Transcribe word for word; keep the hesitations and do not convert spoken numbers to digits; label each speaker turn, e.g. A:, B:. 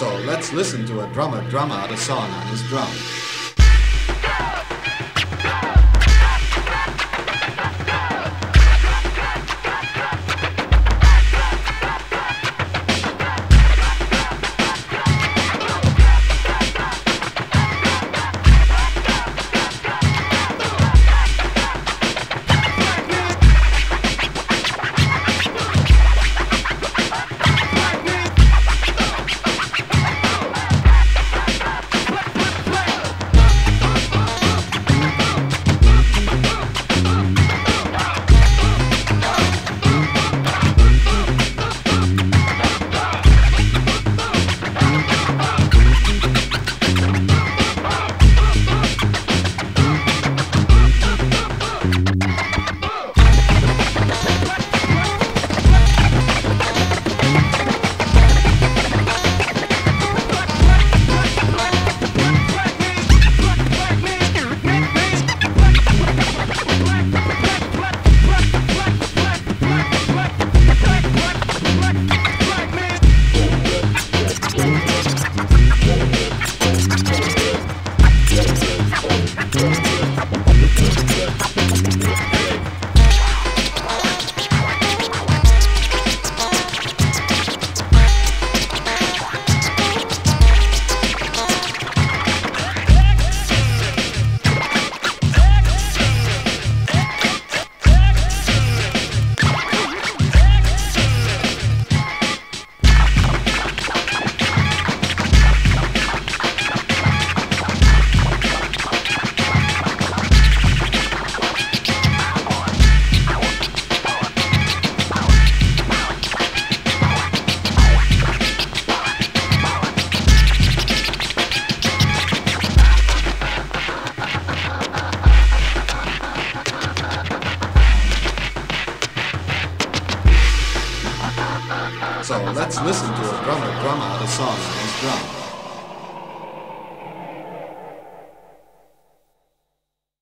A: So let's listen to a drummer drum out a song on his drum. So let's listen to a drummer drum out a song on his drum.